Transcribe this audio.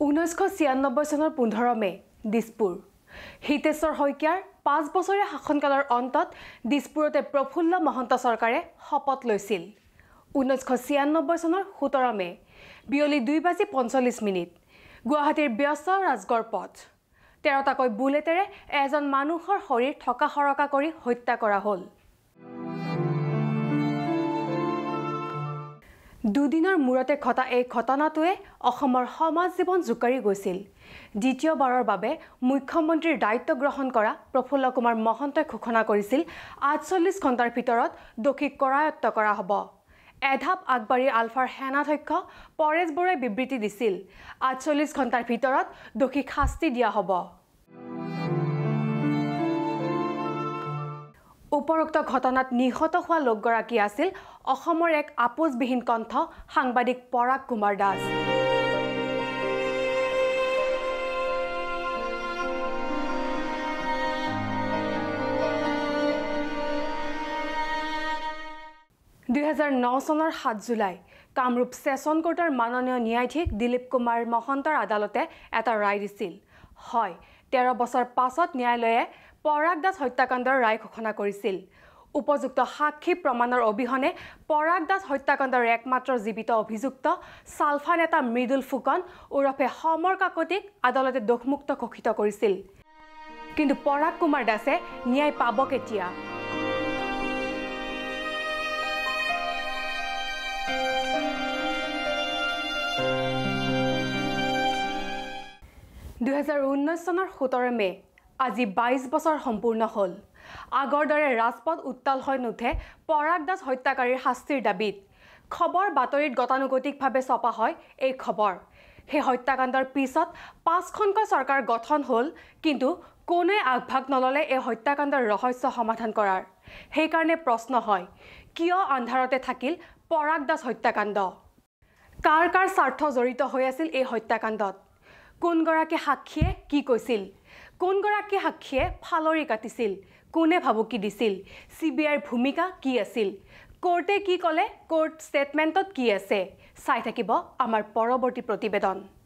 1996 চনৰ 15 মে দিছপুৰ হিতেশ্বৰ শইকীয়াৰ 5 বছৰীয়া শাসনকালৰ অন্তত দিছপুৰতে প্ৰফুল্ল মহন্ত চৰকাৰে শপত লৈছিল 1996 চনৰ 17 মে বিয়লি 2:45 গুৱাহাটীৰ ব্যস্ত ৰাজগড় পথ 13টাকৈ বুলেটেৰে এজন মানুহৰ শৰীৰ ঠকা হৰকা কৰি হত্যা কৰা হ'ল দুদিনৰ মূৰতে ঘটা এই ঘটনাটোৱে অসমৰ সমাজ জীৱন জুকাৰি গৈছিল দ্বিতীয়বাৰৰ বাবে মুখ্যমন্ত্ৰীৰ দায়িত্ব গ্ৰহণ কৰা প্ৰফুল্ল কুমাৰ মহন্তই ঘোষণা কৰিছিল 48 ঘণ্টাৰ ভিতৰত দোষীক কৰায়ত্ব কৰা হ'ব এধাপ আগবাঢ়ি আলফাৰ সেনাধ্যক্ষ পৰেশ বৰাই বিবৃতি দিছিল 48 ঘণ্টাৰ ভিতৰত দোষীক শাস্তি দিয়া হ'ব উপৰোক্ত ঘটনাত নিহত হোৱা লোকগৰাকী আছিল অসমৰ এক আপোচবিহীন কণ্ঠ সাংবাদিক পৰাগ কুমাৰ দাস চনৰ 7 জুলাই কামৰূপ ছেছন কোৰ্টৰ মাননীয় ন্যায়াধীশ দিলীপ কুমাৰ মহন্তৰ আদালতে এটা ৰায় দিছিল হয় 13 বছৰ পাছত ন্যায়ালয়ে পৰাগ দাস হত্যাকাণ্ডৰ ৰায় ঘোষণা কৰিছিল উপযুক্ত সাক্ষী প্ৰমাণৰ অবিহনে পৰাগ দাস হত্যাকাণ্ডৰ একমাত্ৰ জীৱিত অভিযুক্ত সালফা নেতা মৃদুল ফুকন ওৰফে সমৰ কাকতিক আদালতে দোষমুক্ত ঘোষিত কৰিছিল কিন্তু পৰাগ কুমাৰ দাসে ন্যায় পাব কেতিয়া 2019 চনৰ 17 মে আজি 22 বছৰ সম্পূৰ্ণ হ'ল আগৰ দৰে ৰাজপথ উত্তাল হৈ নুঠে পৰাগ দাস হত্যাকাৰীৰ শাস্তিৰ দাবীত খবৰ বাতৰিত গতানুগতিকভাৱে ছপা হয় এই খবৰ সেই হত্যাকাণ্ডৰ পিছত 5খনকৈ চৰকাৰ গঠন হ'ল কিন্তু কোনে আগভাগ নললে এই হত্যাকাণ্ডৰ ৰহস্য সমাধান কৰাৰ সেইকাৰণে প্ৰশ্ন হয় কিয় আন্ধাৰতে থাকিল পৰাগ দাস হত্যাকাণ্ড কাৰ স্বাৰ্থ জড়িত হৈ আছিল এই হত্যাকাণ্ডত কোনগৰাকী সাক্ষীয়ে কি কৈছিল কোনগৰাকী সাক্ষীয়ে ফালৰি কাটিছিল কোনে ভাবুকি দিছিল সিবিআইৰ ভূমিকা কি আছিল কোৰ্টে কি ক'লে কোৰ্ট ষ্টেটমেণ্টত কি আছে চাই থাকিব আমাৰ পৰৱৰ্তী প্ৰতিবেদন